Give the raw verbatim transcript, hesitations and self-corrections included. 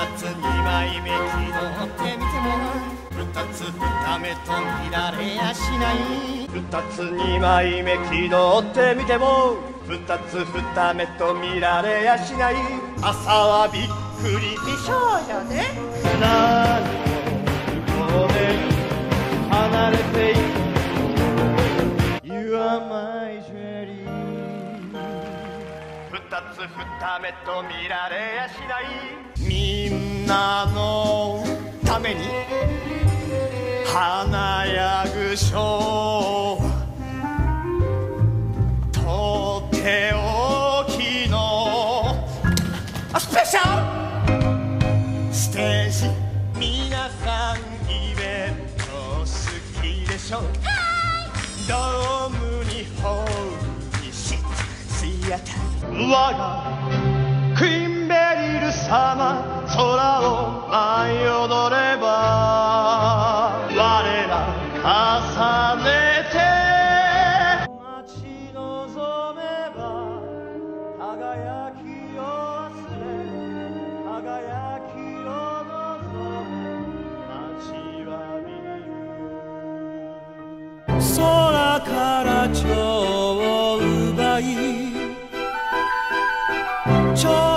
二つ二枚目気取ってみても二つ二目と見られやしない。二つ二枚目気取ってみても二つ二目と見られやしない。朝はびっくりそうやね。何を向こうで離れていく You are my jelly 二つ二目と見られやしない。みんなのために華やぐショーとっておきのスペシャルステージ。皆さんイベント好きでしょ。ドームにホールにシットシアター。我がクイーンベリル様空を舞い踊れば我ら重ねて待ち望めば輝きを忘れ輝きを望め待ちわびる。空から蝶を奪い蝶